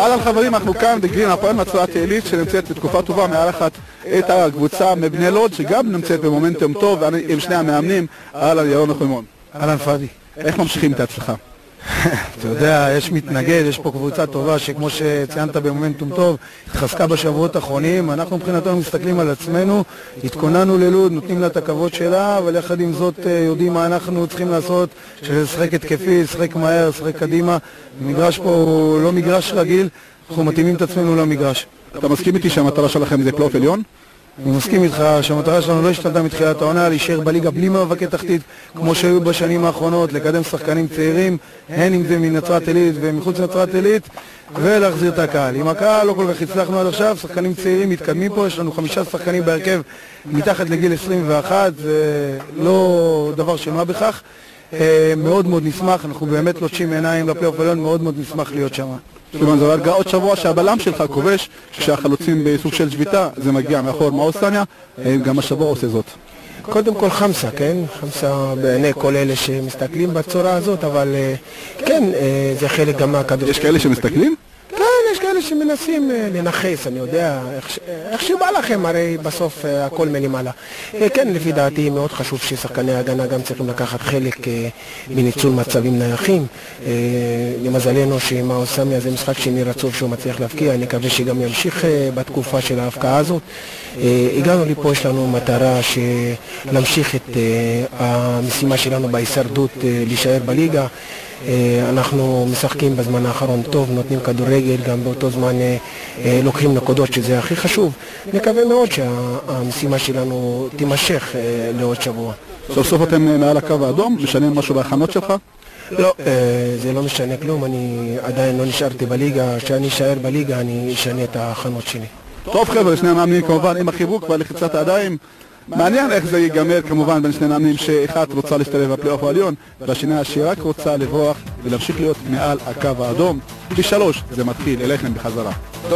אהלן חברים, אנחנו כאן בגרין, הפועל נצרת עילית שנמצאת בתקופה טובה, מארחת את הקבוצה מבני לוד שגם נמצאת במומנטום טוב, ואני עם שני המאמנים. אהלן ירון נחמימון. אהלן פאדי. איך ממשיכים את ההצלחה? אתה יודע, יש מתנגד, יש פה קבוצה טובה שכמו שציינת במומנטום טוב התחזקה בשבועות האחרונים. אנחנו מבחינתנו מסתכלים על עצמנו, התכוננו ללוד, נותנים לה את הכבוד שלה, אבל יחד עם זאת יודעים מה אנחנו צריכים לעשות, שזה שחק התקפי, שחק מהר, שחק קדימה. המגרש פה הוא לא מגרש רגיל, אנחנו מתאימים את עצמנו למגרש. אתה מסכים איתי שהמטרה שלכם זה פלייאוף עליון? אני מסכים איתך שהמטרה שלנו לא השתנתה מתחילת העונה, להישאר בליגה בלי מאבקי תחתית כמו שהיו בשנים האחרונות, לקדם שחקנים צעירים, הן אם זה מנצרת עילית ומחוץ לנצרת עילית, ולהחזיר את הקהל. עם הקהל לא כל כך הצלחנו עד עכשיו, שחקנים צעירים מתקדמים פה, יש לנו 5 שחקנים בהרכב מתחת לגיל 21, זה לא דבר שמה בכך. מאוד מאוד נשמח, אנחנו באמת לוטשים עיניים לפלייאוף עליון, מאוד מאוד נשמח להיות שם. כיוון זה רק עוד שבוע שהבלם שלך כובש, כשהחלוצים בסוג של שביתה, זה מגיע מאחור מאוסטניה, גם השבוע עושה זאת. קודם כל חמסה, כן? חמסה בעיני כל אלה שמסתכלים בצורה הזאת, אבל כן, זה חלק גם מהכדור. יש כאלה שמסתכלים? כן, יש כאלה שמנסים לנחס, אני יודע, איך שבא לכם, הרי בסוף הכל מלמעלה. כן, לפי דעתי מאוד חשוב ששחקני ההגנה גם צריכים לקחת חלק מניצול מצבים נייחים. למזלנו שעם האוסמיה זה משחק שני רצוף שהוא מצליח להפקיע, אני מקווה שגם ימשיך בתקופה של ההפקעה הזאת. הגענו לפה, יש לנו מטרה להמשיך את המשימה שלנו בהישרדות, להישאר בליגה. אנחנו משחקים בזמן האחרון טוב, נותנים כדורגל, גם באותו זמן לוקחים נקודות שזה הכי חשוב. נקווה מאוד שהמשימה שלנו תימשך לעוד שבוע. סוף סוף אתם מעל הקו האדום? משנה משהו בהכנות שלך? לא, זה לא משנה כלום, אני עדיין לא נשארתי בליגה, כשאני אשאר בליגה אני אשנה את ההכנות שלי. טוב חבר'ה, שני המאמנים כמובן עם החיבוק והלחיצת הידיים. מעניין איך זה ייגמר כמובן בין שני מאמנים שאחד רוצה להשתלב בפלייאוף העליון והשנייה שרק רוצה לברוח ולהמשיך להיות מעל הקו האדום. ב-3 זה מתחיל אליכם בחזרה.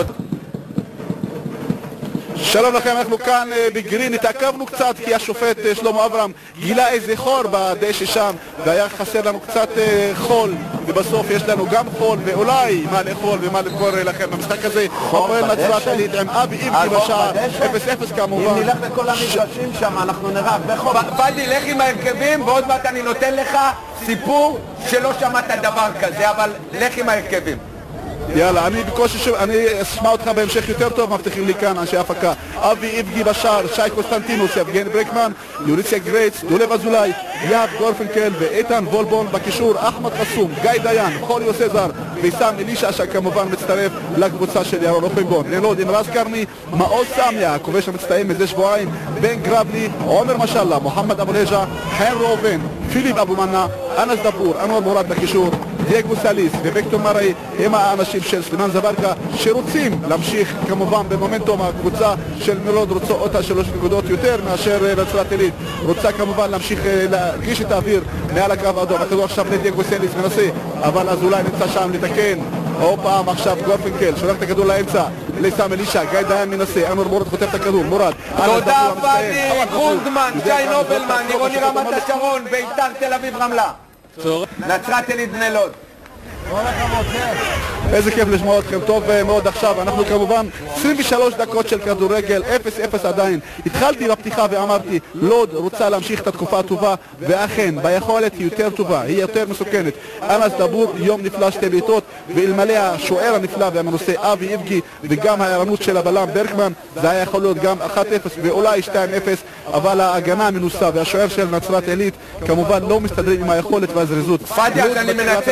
שלום לכם, אנחנו כאן בגרין, התעכבנו קצת כי השופט שלמה אברהם גילה איזה חור בדשא שם והיה חסר לנו קצת חול, ובסוף יש לנו גם חול ואולי מה לאכול ומה למכור לכם במשחק הזה. הפועל נצרת עילית עם אבי איבגי בשעה 0-0 כמובן. אם נלך לכל המגרשים שם אנחנו נראה בחור. פאדי, לך עם ההרכבים ועוד מעט אני נותן לך סיפור שלא שמעת דבר כזה, אבל לך עם ההרכבים. יאללה, אני בקושי אני אשמע אותך בהמשך יותר טוב, מבטיחים לי כאן אנשי הפקה. אבי איבגי בשער, שי קוסטנטינוס, יבגני ברקמן, יוריציה גרייץ, דולב אזולאי, יאב גורפנקל ואיתן וולבון. בקישור אחמד חסום, גיא דיין, חוליו סזר ויסם אלישע שכמובן מצטרף לקבוצה של ירון נחמימון. ללוד עם רז קרני, מעוז סמיה, הכובש המצטיים מזה שבועיים, בן גרבלי, עומר משאלה, מוחמד אבו נג'ה, חיים ראובן, פיליפ אבו מנה, אנס דבור, אנואר מורד בקישור, דייגו סליס ובקטו מראי הם האנשים של סלימן זברקה שרוצים להמשיך כמובן במומנטום. הקבוצה של מלוד רוצה אותה 3 נקודות יותר מאשר נצרת עילית, רוצה כמובן להמשיך להגיש את האוויר מעל הקו האדום. הכדור עכשיו לדייגו סליס מנסה, אבל אז אולי נמצא שם לתקן. עוד פעם עכשיו גורפנקל שולח את הכדור לאמצע לסם אלישע, גיא דיין מנסה, אנואר מורד חוטף את הכדור, מורד. תודה פאדי, גרונדמן, שי נובלמן, עירוני רמת השרון, בית"ר תל אביב רמלה, נצרת עילית בני לוד. איזה כיף לשמוע אתכם, טוב מאוד. עכשיו אנחנו כמובן 23 דקות של כדורגל, 0-0 עדיין. התחלתי בפתיחה ואמרתי לוד רוצה להמשיך את התקופה הטובה, ואכן ביכולת היא יותר טובה, היא יותר מסוכנת. אנס דבור יום נפלא, 2 בעיטות, ואלמלא השוער הנפלא והמנוסה אבי איבגי וגם הערנות של הבלם ברקמן זה היה יכול להיות גם 1-0 ואולי 2-0, אבל ההגנה המנוסה והשוער של נצרת עילית כמובן לא מסתדרים עם היכולת והזריזות. פאדי, אני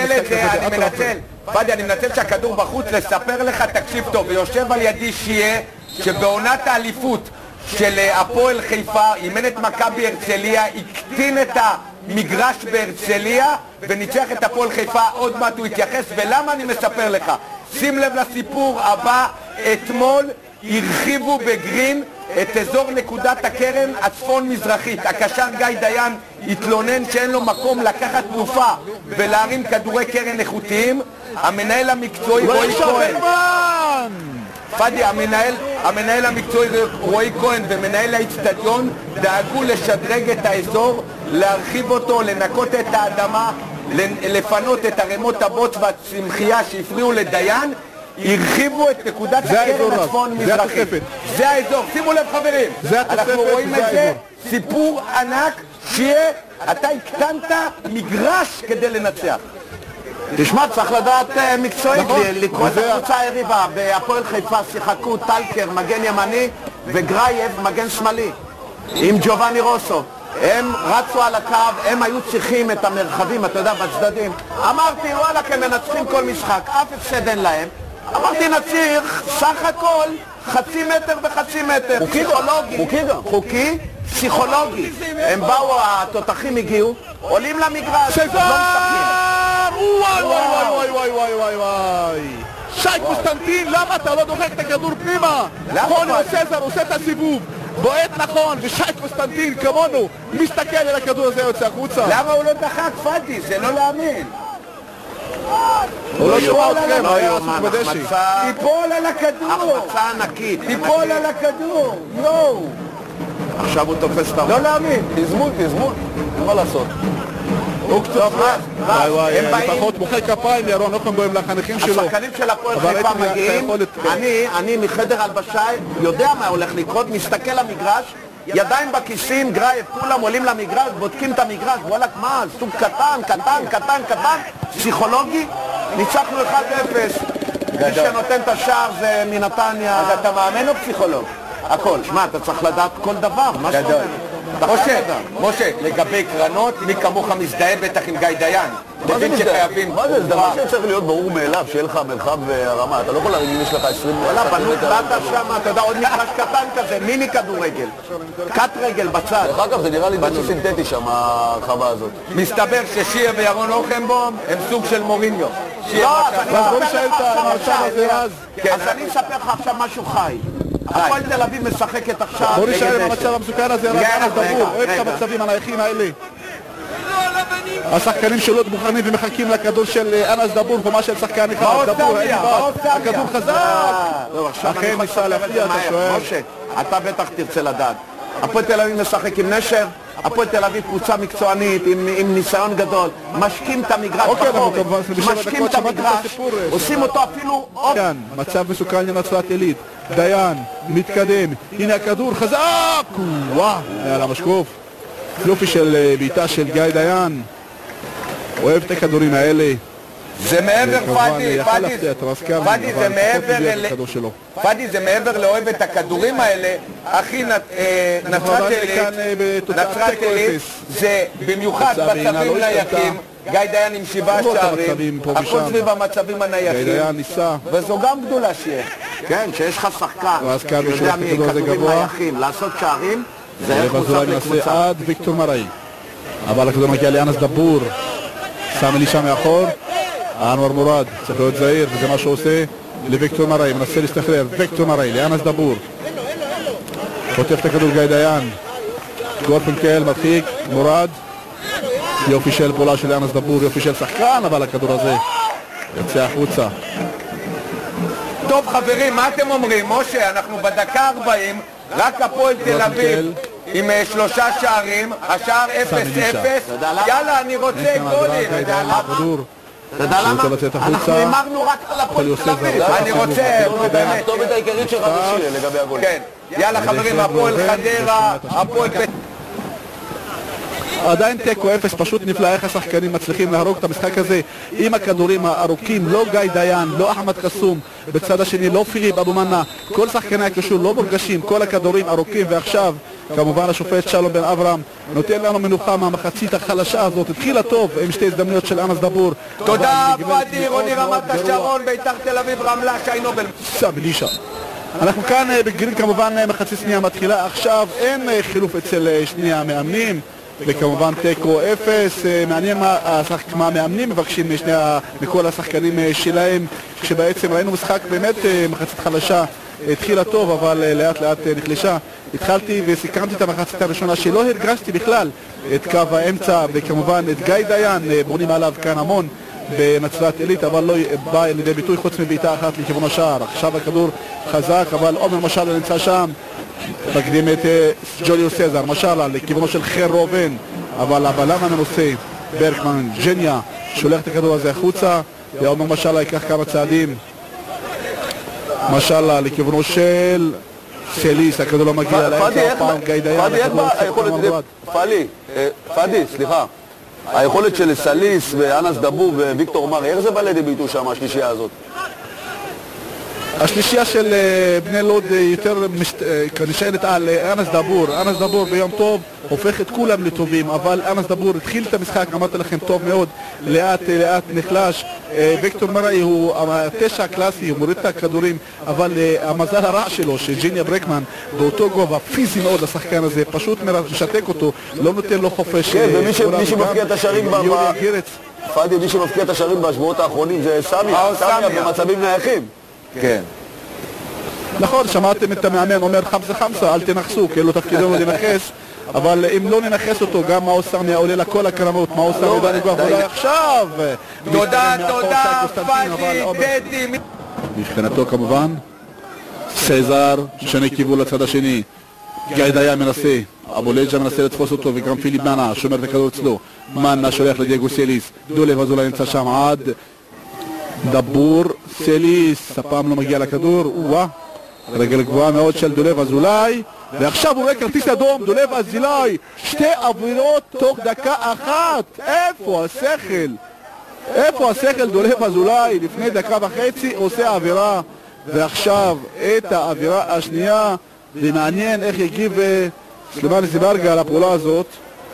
מנצל שהכדור בחוץ לספר לך, תקשיב טוב, ויושב על ידי שיה שבעונת האליפות של הפועל חיפה אימן את מכבי הרצליה, הקטין את המגרש בהרצליה וניצח את הפועל חיפה. עוד מעט הוא יתייחס. ולמה אני מספר לך? שים לב לסיפור הבא, אתמול הרחיבו בגרין את אזור נקודת הקרן הצפון מזרחית. הקשר גיא דיין התלונן שאין לו מקום לקחת תנופה ולהרים כדורי קרן איכותיים. המנהל המקצועי רועי כהן, פאדי, המנהל המקצועי רועי כהן ומנהל האצטדיון דאגו לשדרג את האזור, להרחיב אותו, לנקות את האדמה, לפנות את ערימות הבוץ והצמחייה שהפריעו לדיין. הרחיבו את נקודת זה האזור הקרן רב, הצפון-מזרחית. זה התוספת. זה האזור, שימו לב חברים. זה התוספת, אנחנו רואים זה את זה, האזור. סיפור ענק, שיהיה, אתה הקטנת מגרש כדי לנצח. תשמע, צריך לדעת מקצועית, נכון. לקרוא את וזה- הקבוצה היריבה. בהפועל חיפה שיחקו טלקר, מגן ימני, וגרייב, מגן שמאלי. עם ג'ובאני רוסו. הם רצו על הקו, הם היו צריכים את המרחבים, אתה יודע, בצדדים. אמרתי, וואלה, הם מנצחים כל משחק, אף הפסד אין להם. אמרתי, נצליח, סך הכל, חצי מטר וחצי מטר. פסיכולוגי. חוקי, פסיכולוגי. הם באו, התותחים הגיעו, עולים למגרש, לא משחקים. וואי וואי וואי וואי וואי וואי וואי. שי קוסטנטין, למה אתה לא דוחק את הכדור פנימה? חוליו סזר עושה את הסיבוב, בועט נכון, ושי קוסטנטין כמונו מסתכל על הכדור הזה יוצא החוצה. למה הוא לא דחק פאדי? זה לא להאמין. הוא לא שומע יאללה, אתכם, לא היה יאומן, עסוק בדשא. החמצה- תיפול על הכדור! החמצה ענקית. תיפול על הכדור! יואו! עכשיו הוא תופס את לא להאמין! תזמון, אין מה לעשות. טוב, וואי וואי, הם באים- לפחות מוחא כפיים ירון אוכנבוים לחניכים שלו. השחקנים של הפועל אבל חיפה ראיתי את מגיעים, היכולת. אני מחדר הלבשה יודע מה הולך לקרות, מסתכל למגרש, ידיים בכיסים, גרייב, כולם עולים למגרש, בודקים את המגרש, וואלק מה, סוג קטן, פסיכולוגי, ניצחנו 1-0. מי שנותן את השער זה מנתניה. אז אתה מאמן או פסיכולוג? הכל, שמע, אתה צריך לדעת כל דבר, מה שאתה גדול. אומר. משה, לגבי קרנות, מי כמוך מזדהה בטח עם גיא דיין. מבין שחייבים... מה זה דבר שצריך להיות ברור מאליו, שיהיה לך מרחב והרמה. אתה לא יכול להגיד אם יש לך 20... וואלה, בנו קלטה שם, אתה יודע, עוד מגרש קטן כזה, מיני כדורגל. קט רגל בצד. דרך אגב, זה נראה לי דשא סינתטי שם, ההרחבה הזאת. מסתבר ששיר וירון אוכנבוים הם סוג של מוריניו. שיר לא, רק אז אני אז בוא אספר נשאל לך את עכשיו המצב הזה אז. אז אני אספר לך עכשיו משהו חי. הפועל תל אביב משחקת עכשיו בוא נגד נשאר עם דשא. המצב המסוכן הזה, רק רגע, אנס דבור, אוהב את רגע. המצבים הנייחים האלה. השחקנים שלו מוכנים ומחכים לכדור של אנס דבור, חומה של שחקן אחד, דבור, אין בעד, הכדור חזק. לא, עכשיו אכן אני יכול ניסה לספר את להפתיע, זה אתה מהר. שואל. משה, אתה בטח תרצה לדעת. הפועל תל אביב משחק עם נשר, הפועל תל אביב קבוצה מקצוענית עם ניסיון גדול, משקים את המגרש אוקיי, אנחנו בחורף, כמובן בשבע משקים דקות את שמעתי את המגרש, הסיפור, עושים אותו אפילו עוד. כאן, מצב מסוכן לנצרת עילית, דיין, מתקדם, הנה הכדור חזק, וואו, על המשקוף, יופי של בעיטה של גיא דיין, אוהב את הכדורים האלה, זה מעבר כמובן פאדי, יכל פאדי, להפתיע את רז קרני, פאדי זה אבל פחות מעבר הגיע את הכדור שלו. פאדי זה מעבר לאוהב את הכדורים האלה, אחי נצרת עדיין עילית, כאן, בתוצאת נצרת תיקו עילית, אפס. זה במיוחד מצב בעינה מצבים לא השתנתה. נייחים, גיא דיין עם 7 למרות שערים, המצבים פה הכל ושם. סביב המצבים גיא הנייחים, דיין ניסה, וזו גם גדולה שיהיה. כן, שיש לך שחקן, ואז קרני שיודע שולח את הכדור הזה מכדורים גבוה. נייחים, לעשות שערים, זה איך לב קבוצה אזולאי מנסה לקבוצה. עד ויקטור מראי, אבל הכדור מגיע לאנס דבור, שם אלישע מאחור, אנואר מורד, צריך להיות זהיר, וזה מה שהוא עושה לוויקטור מראי, מנסה להשתחרר, ויקטור מראי, לאנס דבור, חוטף את הכדור גיא דיין, גורפנקל מרחיק, מורד, יופי של פעולה של אנס דבור, יופי של שחקן, אבל הכדור הזה יוצא החוצה. טוב חברים, מה אתם אומרים? משה, אנחנו בדקה 40, רק הפועל תל אביב עם 3 שערים, השער 0-0, יאללה, אני רוצה גולים. הכדור, אתה יודע למה? רוצה לצאת החוצה. אנחנו הימרנו רק על הפועל חוליו תל סזר, אביב. אני רוצה, באמת. הכתובת העיקרית שלך זה שיר לגבי הגולים. כן, יאללה חברים, הפועל חדרה, הפועל... עדיין תיקו אפס, פשוט נפלא איך השחקנים מצליחים להרוג את המשחק הזה עם הכדורים הארוכים, לא גיא דיין, לא אחמד חסום, בצד השני לא פיריב אבו מנה, כל שחקני הקישור לא מורגשים, כל הכדורים ארוכים, ועכשיו כמובן השופט שלום בן אברהם נותן לנו מנוחה מהמחצית החלשה הזאת, התחילה טוב עם 2 הזדמנויות של אנס דבור. תודה אבל נגמרת פאדי, רוני מאוד רמת מאוד גרוע. השרון, בית"ר תל אביב, רמלה, שי נובל. סם אלישע. אנחנו כאן בגרין כמובן מחצית שנייה מתחילה עכשיו, אין חילוף אצל שני המאמנים וכמובן תיקו אפס, מעניין מה המאמנים מבקשים מכל השחקנים שלהם, כשבעצם ראינו משחק באמת מחצית חלשה, התחילה טוב אבל לאט לאט נחלשה. התחלתי וסיכמתי את המחצית הראשונה שלא הרגשתי בכלל את קו האמצע, וכמובן את גיא דיין בונים עליו כאן המון בנצרת עילית, אבל לא בא לידי ביטוי חוץ מבעיטה אחת לכיוון השער. עכשיו הכדור חזק, אבל עומר משאלה נמצא שם, מקדים את ג'וליו סזר, משאלה לכיוונו של חיר ראובן, אבל הבלם המנוסה ברקמן ג'ניה שולח את הכדור הזה החוצה, ועומר משאלה ייקח כמה צעדים משאלה לכיוונו של סליס, הכדור לא מגיע לאמצע הפעם, גיא דיין, פאדי, סליחה, היכולת של סליס ואנס דבור וויקטור מרי, איך זה בא לידי ביטוי שם, השלישייה הזאת? השלישייה של בני לוד יותר נשענת על אנס דבור. אנס דבור ביום טוב הופך את כולם לטובים, אבל אנס דבור התחיל את המשחק, אמרתי לכם, טוב מאוד, לאט לאט נחלש. ויקטור מראי הוא התשע הקלאסי, הוא מוריד את הכדורים, אבל המזל הרע שלו שג'יניה ברקמן באותו גובה פיזי מאוד לשחקן הזה, פשוט משתק אותו, לא נותן לו חופש. כן, ומי שמפקיע את השערים פאדי, מי שמפקיע את השערים בשבועות האחרונים זה סמיה במצבים נייחים. כן. נכון, שמעתם את המאמן אומר חמסה, אל תנחסו, כאילו תפקידנו לנחס, אבל אם לא ננחס אותו, גם מאור סמיה עולה לכל הקרמות, מאור סמיה דני גוח, אולי עכשיו. תודה, פאדי, טדי. מבחינתו כמובן, סזר, שני כיוון לצד השני. גיא דיין מנסה, אבולג'ה מנסה לתפוס אותו, וגם פיליפ מנה שומר את הכדור אצלו. מנה שולח לדייגו סליס, דולב אזולאי נמצא שם עד דבור סליס, הפעם לא מגיע לכדור, רגל גבוהה מאוד של דולב אזולאי, ועכשיו הוא רואה כרטיס אדום, דולב אזולאי, שתי עבירות תוך דקה אחת. איפה השכל? איפה השכל? דולב אזולאי לפני דקה וחצי עושה עבירה, ועכשיו את העבירה השנייה, ומעניין איך יגיב סלימאן זיברגה על הפעולה הזאת.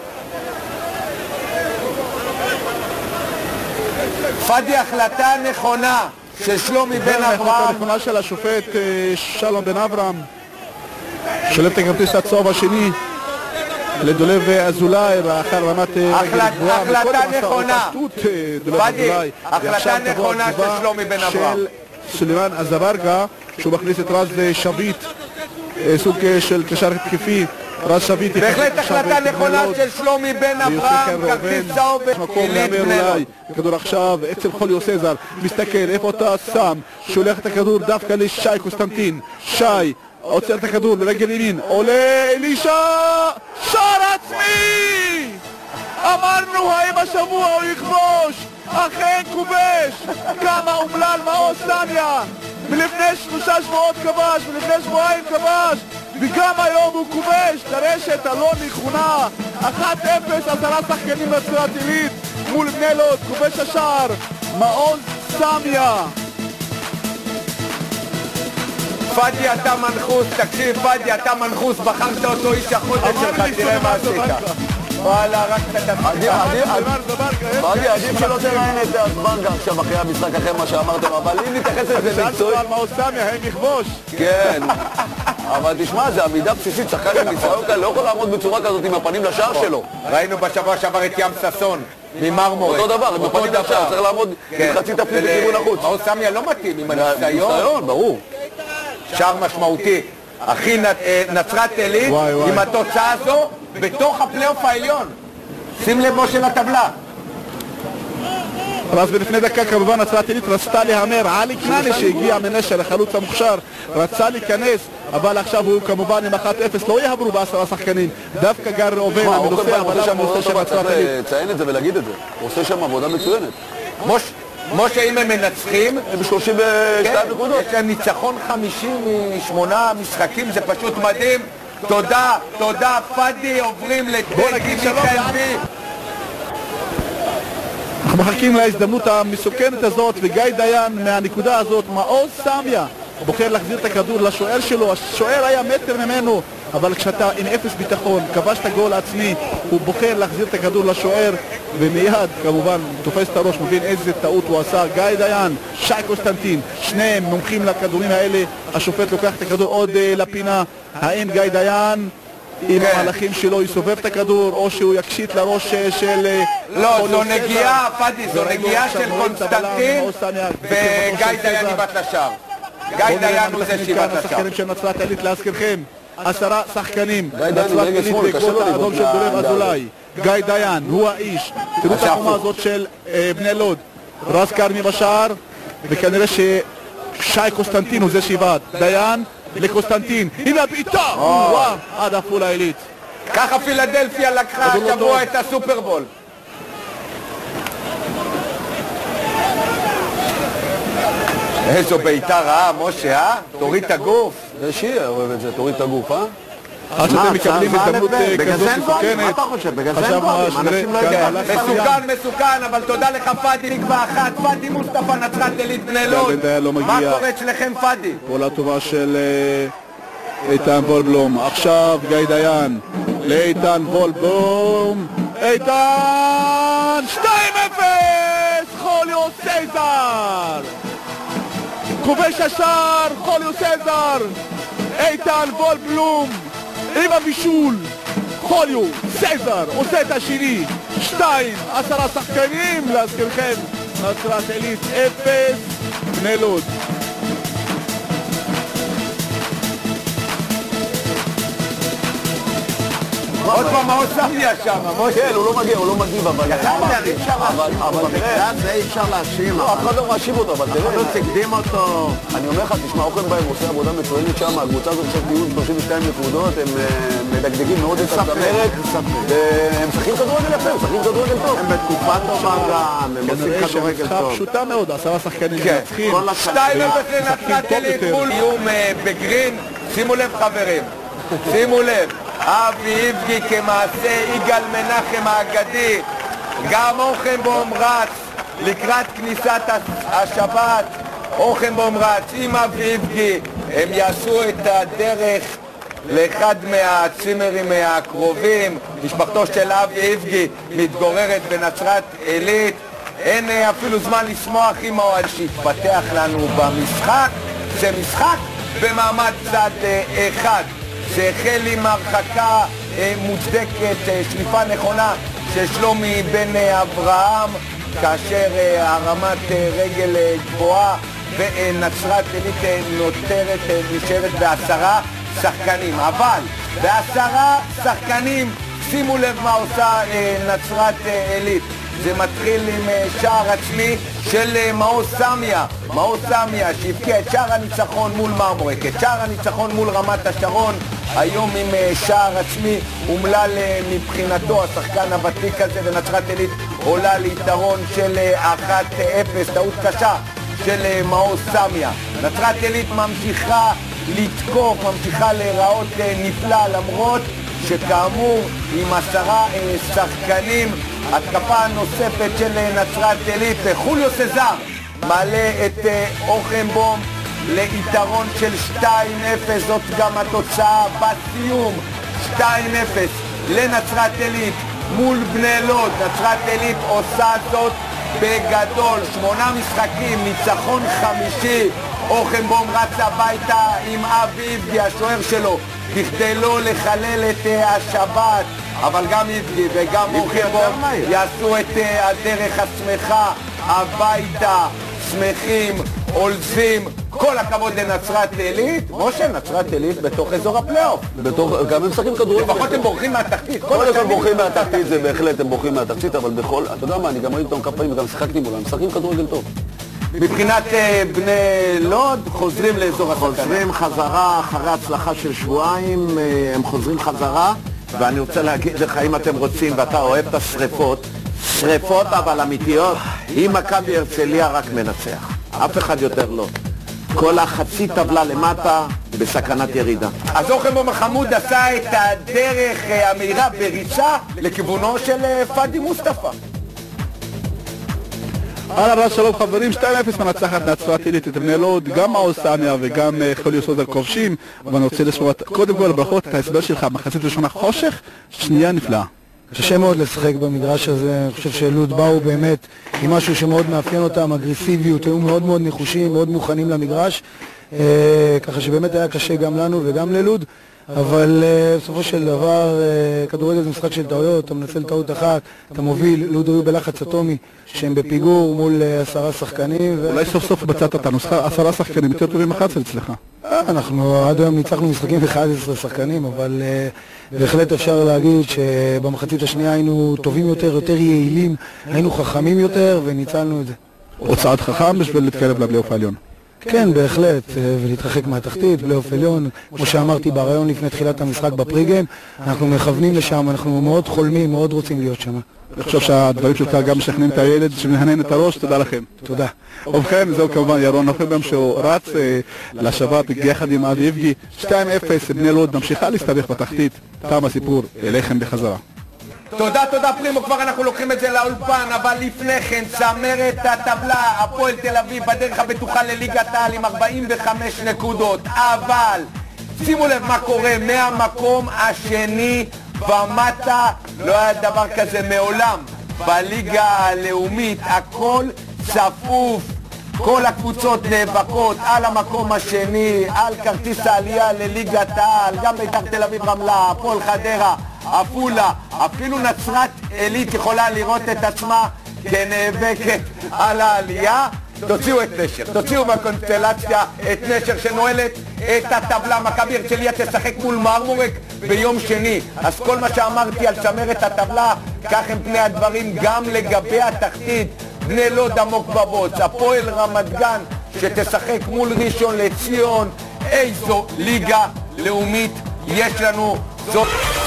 פאדי, החלטה נכונה של שלומי בן אברהם. החלטה נכונה של השופט שלום בן אברהם, שלם את הכרטיס הצהוב השני לדולב אזולאי לאחר רמת החלטה נכונה. פאדי, החלטה נכונה של שלומי בן אברהם. של סלימאן זיברגה, שהוא מכניס את רז שביט, סוג של קשר התקפי. רז שביט, בהחלט החלטה נכונה של שלומי בן אברהם, כרטיס צהוב עילית בני. כדור עכשיו אצל חוליו סזר, מסתכל איפה אתה שם, שולח את הכדור דווקא לשי קוסטנטין. שי עוצר את הכדור לרגל ימין, עולה אלישע, שער עצמי! אמרנו האם השבוע הוא יכבוש, אכן כובש. כמה אומלל מאור סמיה, מלפני 3 שבועות כבש, מלפני שבועיים כבש, וגם היום הוא כובש לרשת הלא נכונה. 1-0, 10 שחקנים נצרת עילית מול בני לוד, כובש השער מעוז סמיה. פאדי, אתה מנחוס, תקשיב פאדי, אתה מנחוס, בחרת אותו איש החודש שלך, תראה מה עשית. וואלה, רק קצת פאדי, עדיף שלא תראיין את הזבנגה עכשיו אחרי המשחק, אחרי מה שאמרתם, אבל אם נתייחס לזה מקצועי... על מעוז סמיה, הם יכבוש. כן, אבל תשמע, זה עמידה בסיסית, שחקן עם ניסיון כאן לא יכול לעמוד בצורה כזאת עם הפנים לשער שלו. ראינו בשבוע שעבר את ים ששון ממרמורק. אותו דבר, עם הפנים לשער, צריך לעמוד עם חצי תפנית בכיוון החוץ. מעוז סמיה לא מתאים, עם הניסיון. ניסיון, ברור. שער משמעותי. אחי נצרת עילית עם התוצאה הזו בתוך הפלייאוף העליון. שים לב משה לטבלה. אז לפני דקה כמובן נצרת עילית רצתה להמר, עלי כנעני שהגיע מנשר, החלוץ המוכשר, רצה להיכנס, אבל עכשיו הוא כמובן עם 1-0, לא יעברו ב10 שחקנים, דווקא גר ראובן המנוסה, אבל המנוסה של נצרת עילית. לציין את זה ולהגיד את זה, הוא עושה שם עבודה מצוינת. משה, אם הם מנצחים, הם 32 נקודות. יש להם ניצחון 58 משחקים, זה פשוט מדהים. תודה, תודה, פאדי, עוברים לטדי מיכאלי. אנחנו מחכים להזדמנות המסוכנת הזאת, וגיא דיין מהנקודה הזאת, מעוז סמיה בוחר להחזיר את הכדור לשוער שלו, השוער היה מטר ממנו, אבל כשאתה עם 0 ביטחון, כבשת גול עצמי, הוא בוחר להחזיר את הכדור לשוער, ומיד כמובן תופס את הראש, מבין איזה טעות הוא עשה. גיא דיין, שי קוסטנטין, שניהם מומחים לכדורים האלה, השופט לוקח את הכדור עוד לפינה. האם גיא דיין עם המהלכים שלו יסובב את הכדור, או שהוא יקשיט לראש של... לא, זו נגיעה, פאדי, זו נגיעה של קונסטנטין, וגיא דיין איבד לשער. גיא דיין הוא זה שאיבד לשער. השחקנים של נצרת עילית להזכירכם, 10 שחקנים, נצרת עילית בעקבות האדום של דולב אזולאי. גיא דיין הוא האיש. תראו את החומה הזאת של בני לוד, רז קרמי בשער, וכנראה ששי קוסטנטין הוא זה שאיבד. דיין לקוסטנטין, הנה הבעיטה, עד עפולה עילית. ככה פילדלפיה לקחה השבוע את הסופרבול. איזו בעיטה רעה, משה, תוריד את הגוף. זה שיר, אוהב את זה, תוריד את הגוף, עד שאתם מקבלים הזדמנות כזאת מסוכנת. מה אתה חושב? בגלל זה אין גולים, אנשים לא יודעים. מסוכן, אבל תודה לך פאדי, נקבע אחת, פאדי מוסטפא, נצרת עילית, בני לוד. מה קורה אצלכם פאדי? פעולה טובה של איתן וולבלום. עכשיו גיא דיין לאיתן וולבלום. איתן 2-0! חוליו סייזר! כובש השער, חוליו סייזר! איתן וולבלום עם הבישול. חוליו סייזר עושה את השני. 2, 10 שחקנים להזכירכם. נצרת עילית 0, בני לוד. עוד פעם מה עושה לי שם, כן, הוא לא מגיב, אבל... אבל תראה... זה אי אפשר להאשים. אף אחד לא מאשים אותו, אבל תראה... אנחנו תקדים אותו. אני אומר לך, תשמע, אוכנבוים עושה עבודה מצוינת שם, הקבוצה הזאת עכשיו דיון 32 נקודות, הם מדגדגים מאוד את הצמרת, והם משחקים כדורגל יפה, הם משחקים כדורגל טוב. הם בתקופה טובה גם, הם עושים כדורגל טוב. פשוטה מאוד, 10 שחקנים מנצחים. 2-0 לנצרת עילית מול איום בגרין. שימו לב חברים, שימו לב. אבי איבגי כמעשה יגאל מנחם האגדי, גם אוכנבוים רץ לקראת כניסת השבת. אוכנבוים רץ עם אבי איבגי, הם יעשו את הדרך לאחד מהצימרים הקרובים. משפחתו של אבי איבגי מתגוררת בנצרת עילית. אין אפילו זמן לשמוח עם האוהד שהתפתח לנו במשחק. זה משחק במעמד צד אחד. זה החל עם הרחקה מוצדקת, שליפה נכונה של שלומי בן אברהם, כאשר הרמת רגל גבוהה ונצרת עילית נשארת ב10 שחקנים. אבל ב10 שחקנים, שימו לב מה עושה נצרת עילית. זה מתחיל עם שער עצמי של מעוז סמיה. מעוז סמיה שהבקיע את שער הניצחון מול מרמורק, את שער הניצחון מול רמת השרון, היום עם שער עצמי אומלל מבחינתו. השחקן הוותיק הזה ונצרת עילית עולה ליתרון של 1-0, טעות קשה של מעוז סמיה. נצרת עילית ממשיכה לתקוף, ממשיכה להיראות נפלא, למרות שכאמור עם 10 שחקנים. התקפה נוספת של נצרת עילית, חוליו סזר מעלה את אוכנבוים ליתרון של 2-0, זאת גם התוצאה בסיום. 2-0 לנצרת עילית מול בני לוד. נצרת עילית עושה זאת בגדול, 8 משחקים, ניצחון 5. אוכנבוים רץ הביתה עם אבי איבגי השוער שלו בכדי לא לחלל את השבת, אבל גם איבגי וגם אוכנבוים יעשו את הדרך השמחה הביתה, שמחים, עולזים. כל הכבוד לנצרת עילית. משה, נצרת עילית בתוך אזור הפלייאוף. גם הם משחקים כדורגל. לפחות הם בורחים מהתחתית. כל הזמן בורחים מהתחתית, זה בהחלט, הם בורחים מהתחתית, אבל בכל... אתה יודע מה, אני גם ראיתי אותם כמה פעמים וגם שיחקתי מולם, הם משחקים כדורגל טוב. מבחינת בני לוד, חוזרים לאזור הסכנה. חוזרים חזרה אחרי הצלחה של שבועיים, הם חוזרים חזרה, ואני רוצה להגיד לך, אם אתם רוצים ואתה אוהב את השריפות, שריפות אבל אמיתיות, אם מכבי הרצליה רק מנצח, אף אחד יותר לא. כל החצי טבלה למטה בסכנת ירידה. אז אוכנבוים חמוד עשה את הדרך המהירה בריצה לכיוונו של פאדי מוסטפא. הלאה, שלום חברים, 2-0 מנצחת נצרת עילית את בני לוד, גם מעוז סמיה וגם חוליו סייזר כובשים. אבל אני רוצה לשמוע קודם כל ברכות את ההסבר שלך, מחצית ראשונה חושך, שנייה נפלאה. קשה מאוד לשחק במגרש הזה. אני חושב שלוד באו באמת עם משהו שמאוד מאפיין אותם, אגרסיביות, היו מאוד מאוד נחושים, מאוד מוכנים למגרש, ככה שבאמת היה קשה גם לנו וגם ללוד. אבל בסופו של דבר כדורגל זה משחק של טעויות, אתה מנצל טעות אחת, אתה מוביל. לוד היו בלחץ אטומי שהם בפיגור מול 10 שחקנים. אולי סוף סוף בצעת את הנוסחה, 10 שחקנים יותר טובים 11 אצלך. אנחנו עד היום ניצחנו משחקים 11 שחקנים, אבל בהחלט אפשר להגיד שבמחצית השנייה היינו טובים יותר, יותר יעילים, היינו חכמים יותר וניצלנו את זה. הוצאת חכם בשביל להתקרב לפלייאוף העליון. כן, בהחלט, ולהתרחק מהתחתית, פלייאוף עליון, כמו שאמרתי ברעיון לפני תחילת המשחק בפריגיים, אנחנו מכוונים לשם, אנחנו מאוד חולמים, מאוד רוצים להיות שם. אני חושב שהדברים שלך גם משכנעים את הילד שמנהנן את הראש, תודה לכם. תודה. ובכן, זהו כמובן ירון נוחלבאום שהוא רץ לשבת יחד עם אבי איבגי. 2-0, בני לוד ממשיכה להסתבך בתחתית. תם הסיפור, אליכם בחזרה. תודה פרימו, כבר אנחנו לוקחים את זה לאולפן, אבל לפני כן צמרת הטבלה, הפועל תל אביב בדרך הבטוחה לליגת העל עם 45 נקודות, אבל שימו לב מה קורה, מהמקום השני ומטה, לא היה דבר כזה מעולם בליגה הלאומית, הכל צפוף, כל הקבוצות נאבקות על המקום השני, על כרטיס העלייה לליגת העל, גם בית"ר תל אביב רמלה, הפועל חדרה, עפולה, אפילו נצרת עילית יכולה לראות את עצמה כנאבקת על העלייה. תוציאו את נשר, תוציאו מהקונסטלציה את נשר שנועלת את הטבלה. מכבי הרצליה תשחק מול מרמורק ביום שני, אז כל מה שאמרתי על צמרת הטבלה, כך הם פני הדברים גם לגבי התחתית. בני לוד עמוק בבוץ, הפועל רמת גן שתשחק מול ראשון לציון. איזו ליגה לאומית יש לנו, זאת